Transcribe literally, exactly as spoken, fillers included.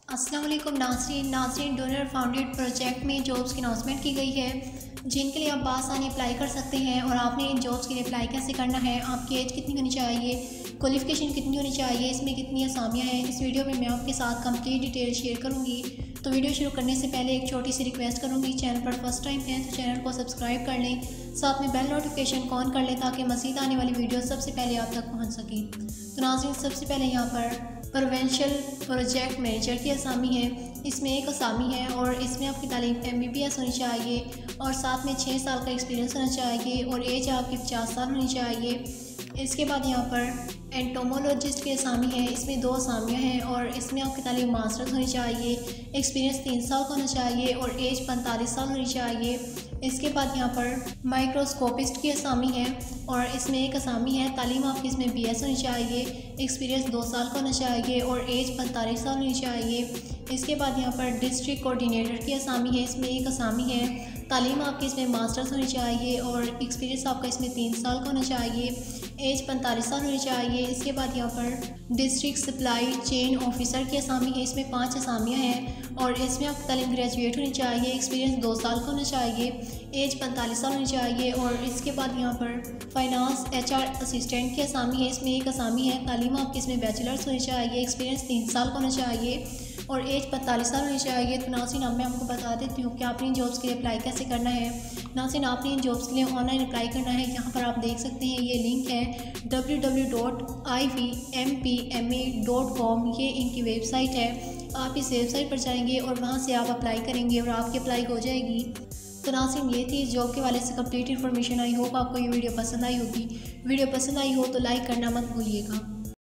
अस्सलाम वालेकुम नाज़रीन नाज़रीन डोनर फाउंडेड प्रोजेक्ट में जॉब्स की अनाउंसमेंट की गई है जिनके लिए आप बासानी अप्लाई कर सकते हैं। और आपने इन जॉब्स के लिए अप्लाई कैसे करना है, आपकी एज कितनी होनी चाहिए, क्वालिफ़िकेशन कितनी होनी चाहिए, इसमें कितनी आसामियाँ हैं, इस वीडियो में मैं आपके साथ कंप्लीट डिटेल शेयर करूँगी। तो वीडियो शुरू करने से पहले एक छोटी सी रिक्वेस्ट करूँगी, चैनल पर फर्स्ट टाइम है तो चैनल को सब्सक्राइब कर लें, साथ में बेल नोटिफिकेशन को ऑन कर लें ताकि मज़ीद आने वाली वीडियो सबसे पहले आप तक पहुँच सकें। तो नाज़रीन सबसे पहले यहाँ पर प्रोवेंशियल प्रोजेक्ट मैनेजर की असामी है, इसमें एक असामी है और इसमें आपकी तालीम एम बी बी एस होनी चाहिए और साथ में छः साल का एक्सपीरियंस होना चाहिए और एज आपकी पचास साल होनी चाहिए। इसके बाद यहाँ पर एंटोमोलॉजिस्ट की असामी है, इसमें दो असामियाँ हैं और इसमें आपकी तालीम मास्टर्स होनी चाहिए, एक्सपीरियंस तीन साल का होना चाहिए और एज पैंतालीस साल होनी चाहिए। इसके बाद यहाँ पर माइक्रोस्कोपिस्ट की असामी है और इसमें एक असामी है, तालीम आपकी इसमें बी एस होनी चाहिए, एक्सपीरियंस दो साल का होना चाहिए और एज पैंतालीस साल होनी चाहिए। इसके बाद यहाँ पर डिस्ट्रिक्ट कोऑर्डिनेटर की असामी है, इसमें एक असामी है, तालीम आपकी इसमें मास्टर्स होनी चाहिए और एक्सपीरियंस आपका इसमें तीन साल का होना चाहिए, एज पैंतालीस साल होनी चाहिए। इसके बाद यहाँ पर डिस्ट्रिक्ट सप्लाई चेन ऑफिसर की असामी है, इसमें पाँच असामियाँ हैं और इसमें आपकी तालीम ग्रेजुएट होनी चाहिए, एक्सपीरियंस दो साल का होना चाहिए, एज पैंतालीस साल होनी चाहिए। और इसके बाद यहाँ पर फाइनेंस एच आर असिस्टेंट की असामी है, इसमें एक असामी है, तालीम आपकी इसमें बैचलर्स होनी चाहिए, एक्सपीरियंस तीन साल का होना चाहिए और एज पैंतालीस साल होनी चाहिए। तो नाज़रीन अब मैं आपको बता देती हूँ कि आपने इन जॉब्स के लिए अप्लाई कैसे करना है। नाज़रीन आपने इन जॉब्स के लिए ऑनलाइन अप्लाई करना है, यहाँ पर आप देख सकते हैं ये लिंक है W W W dot I V M P M A dot com, ये इनकी वेबसाइट है। आप इस वेबसाइट पर जाएंगे और वहाँ से आप अप्लाई करेंगे और आपकी अप्लाई हो जाएगी। तो नाज़रीन ये थी इस जॉब के वाले से कंप्लीट इन्फॉर्मेशन। आई होप आपको ये वीडियो पसंद आई होगी। वीडियो पसंद आई हो तो लाइक करना मत भूलिएगा।